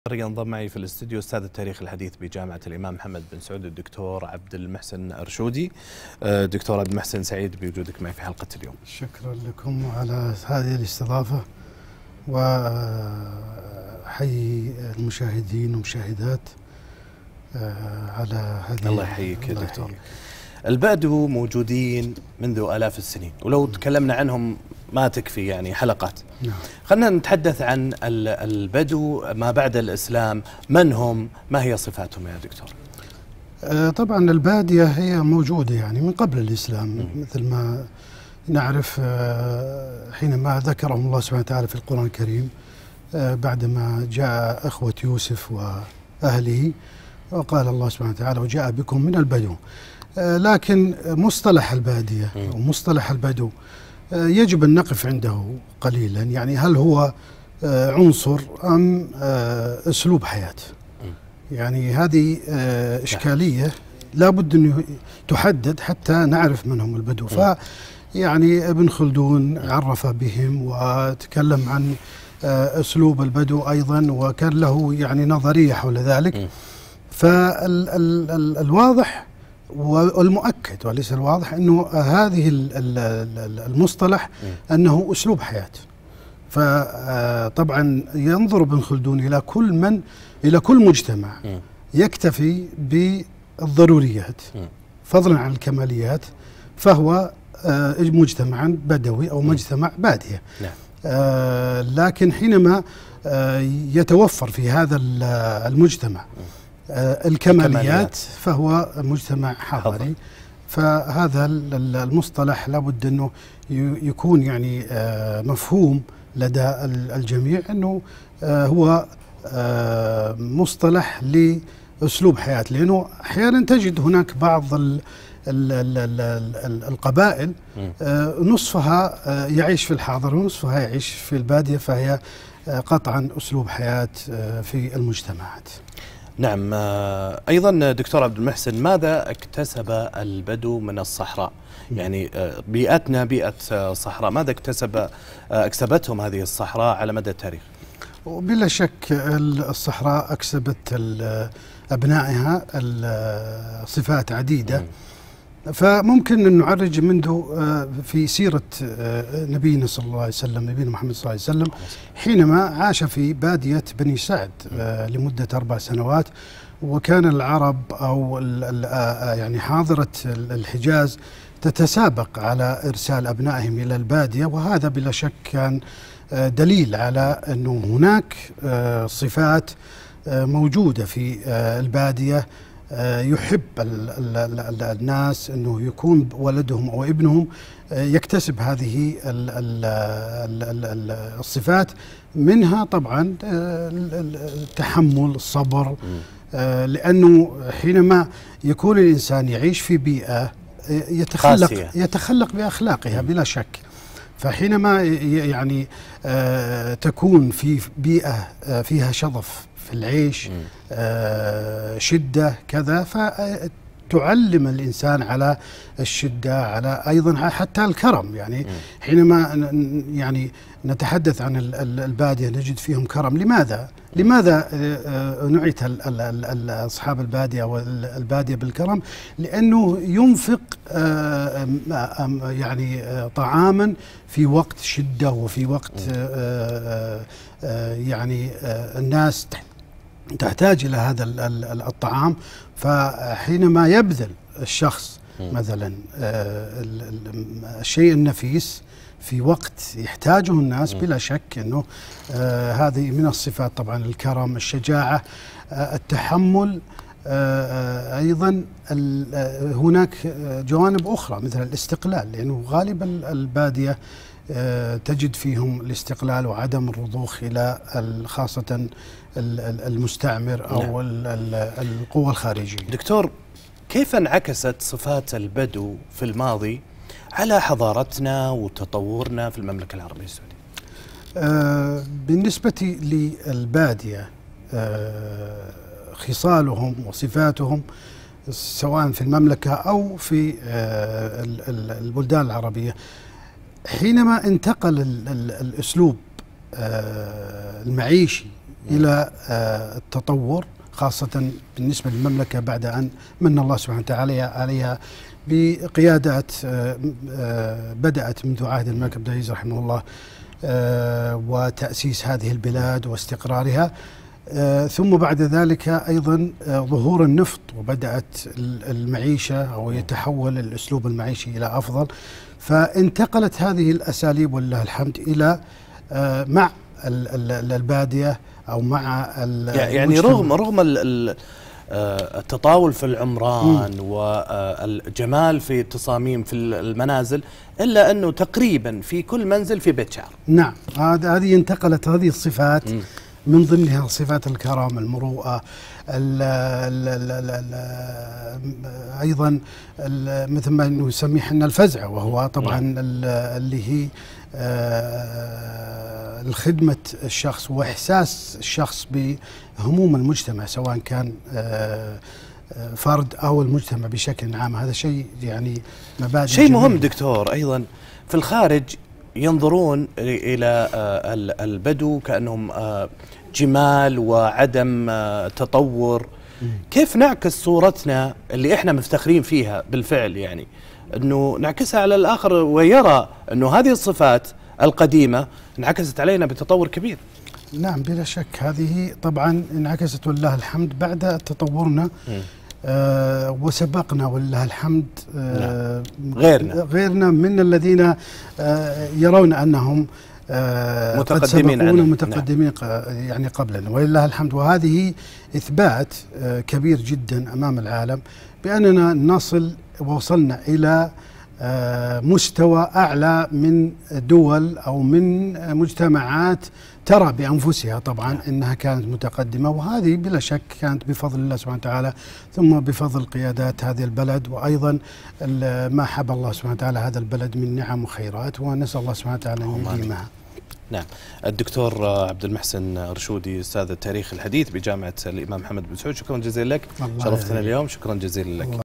ينضم معي في الاستديو استاذ التاريخ الحديث بجامعة الإمام محمد بن سعود الدكتور عبد المحسن أرشودي. دكتور عبد المحسن، سعيد بوجودك معي في حلقة اليوم. شكرا لكم على هذه الاستضافة، وحيي المشاهدين والمشاهدات على هذه. الله يحييك يا دكتور. البدو موجودين منذ آلاف السنين، ولو تكلمنا عنهم ما تكفي يعني حلقات. نعم. خلينا نتحدث عن البدو ما بعد الإسلام. من هم؟ ما هي صفاتهم يا دكتور؟ طبعا البادية هي موجودة يعني من قبل الإسلام، مثل ما نعرف حينما ذكرهم الله سبحانه وتعالى في القرآن الكريم بعدما جاء أخوة يوسف وأهله، وقال الله سبحانه وتعالى وجاء بكم من البدو. لكن مصطلح البادية ومصطلح البدو يجب أن نقف عنده قليلا. يعني هل هو عنصر أم أسلوب حياة؟ يعني هذه إشكالية لابد أن تحدد حتى نعرف من هم البدو. فيعني ابن خلدون عرف بهم وتكلم عن أسلوب البدو أيضا، وكان له يعني نظرية حول ذلك. فالواضح والمؤكد وليس الواضح أنه هذه المصطلح أنه أسلوب حياة. فطبعا ينظر ابن خلدون إلى كل مجتمع يكتفي بالضروريات فضلا عن الكماليات، فهو مجتمع بدوي أو مجتمع بادية. لكن حينما يتوفر في هذا المجتمع الكماليات فهو مجتمع حضري. فهذا المصطلح لابد أنه يكون يعني مفهوم لدى الجميع أنه هو مصطلح لأسلوب حياة، لأنه أحيانا تجد هناك بعض القبائل نصفها يعيش في الحاضر ونصفها يعيش في البادية، فهي قطعا أسلوب حياة في المجتمعات. نعم. أيضا دكتور عبد المحسن، ماذا اكتسب البدو من الصحراء؟ يعني بيئتنا بيئة صحراء، ماذا أكسبتهم هذه الصحراء على مدى التاريخ؟ وبلا شك الصحراء أكسبت أبنائها صفات عديدة. فممكن أن نعرج منذ في سيرة نبينا صلى الله عليه وسلم، نبينا محمد صلى الله عليه وسلم، حينما عاش في بادية بني سعد لمدة 4 سنوات. وكان العرب أو يعني حاضرة الحجاز تتسابق على إرسال أبنائهم إلى البادية، وهذا بلا شك كان دليل على أنه هناك صفات موجودة في البادية يحب الناس أنه يكون ولدهم أو ابنهم يكتسب هذه الصفات، منها طبعا التحمل، الصبر. لأنه حينما يكون الإنسان يعيش في بيئة يتخلق بأخلاقها بلا شك. فحينما يعني تكون في بيئة فيها شظف في العيش، شدة كذا، فتعلم الإنسان على الشدة، على أيضا حتى الكرم. يعني حينما يعني نتحدث عن البادية نجد فيهم كرم. لماذا نعت أصحاب البادية والبادية بالكرم؟ لأنه ينفق يعني طعاما في وقت شدة وفي وقت يعني الناس تحتاج إلى هذا الطعام. فحينما يبذل الشخص مثلا الشيء النفيس في وقت يحتاجه الناس، بلا شك أنه هذه من الصفات. طبعا الكرم، الشجاعة، التحمل. أيضا هناك جوانب أخرى مثل الاستقلال، لأنه غالبا البادية تجد فيهم الاستقلال وعدم الرضوخ إلى خاصة المستعمر أو القوى الخارجية. دكتور، كيف انعكست صفات البدو في الماضي على حضارتنا وتطورنا في المملكة العربية السعودية؟ بالنسبة للبادية خصالهم وصفاتهم سواء في المملكة أو في البلدان العربية، حينما انتقل الأسلوب المعيشي إلى التطور، خاصة بالنسبة للمملكة بعد أن من الله سبحانه وتعالى عليها بقيادة بدأت منذ عهد الملك عبد العزيز رحمه الله وتأسيس هذه البلاد واستقرارها، ثم بعد ذلك أيضا ظهور النفط وبدأت المعيشة أو يتحول الأسلوب المعيشي إلى أفضل، فانتقلت هذه الأساليب ولله الحمد إلى مع البادية أو مع يعني رغم التطاول في العمران والجمال في التصاميم في المنازل، إلا أنه تقريبا في كل منزل في بيت شعر. نعم، هذه انتقلت هذه الصفات من ضمنها صفات الكرم، المروءة، أيضا مثل ما نسميه احنا الفزع، وهو طبعا اللي هي الخدمة الشخص وإحساس الشخص بهموم المجتمع، سواء كان فرد أو المجتمع بشكل عام. هذا شيء يعني مبادئ شيء مهم دكتور. أيضا في الخارج ينظرون إلى البدو كأنهم جمال وعدم تطور. كيف نعكس صورتنا اللي احنا مفتخرين فيها بالفعل، يعني انه نعكسها على الآخر ويرى انه هذه الصفات القديمة انعكست علينا بتطور كبير؟ نعم بلا شك، هذه طبعا انعكست ولله الحمد بعد تطورنا وسبقنا ولله الحمد غيرنا من الذين يرون أنهم متقدمين يعني قبلنا ولله الحمد. وهذه إثبات كبير جدا أمام العالم بأننا نصل ووصلنا إلى مستوى أعلى من دول أو من مجتمعات ترى بأنفسها طبعا أنها كانت متقدمة، وهذه بلا شك كانت بفضل الله سبحانه وتعالى ثم بفضل قيادات هذه البلد، وأيضا ما حب الله سبحانه وتعالى هذا البلد من نعم وخيرات، ونسأل الله سبحانه وتعالى أن يديمها. نعم. الدكتور عبد المحسن رشودي، أستاذ التاريخ الحديث بجامعة الإمام محمد بن سعود، شكرا جزيلا لك، شرفتنا اليوم، شكرا جزيلا لك.